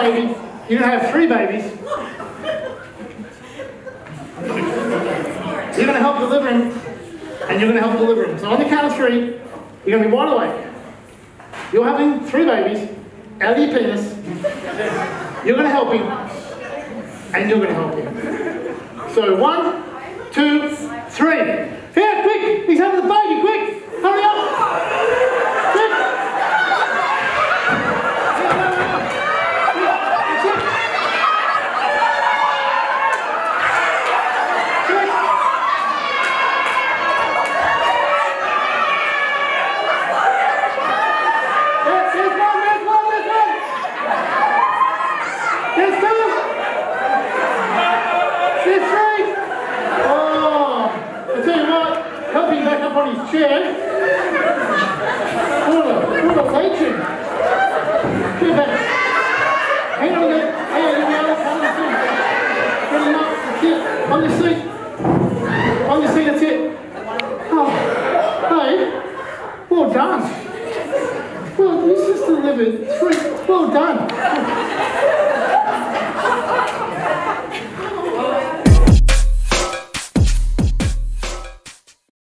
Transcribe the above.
baby. You're going to have 3 babies. You're going to help deliver him, and you're going to help deliver him. So on the count of 3, you're going to be wide awake. You're having 3 babies out of your penis. You're going to help him, and you're going to help him. So 1, 2, 3. Yeah, quick! He's having the baby, quick! Hurry up! Quick! On his chair. What a legend. Get back. Hang on a minute. Hang on, you'll be able to come on the seat. Get him up. That's it. On the seat. On the seat, that's it. Oh, hey. Well done. Well, this is delivered 3. Well done.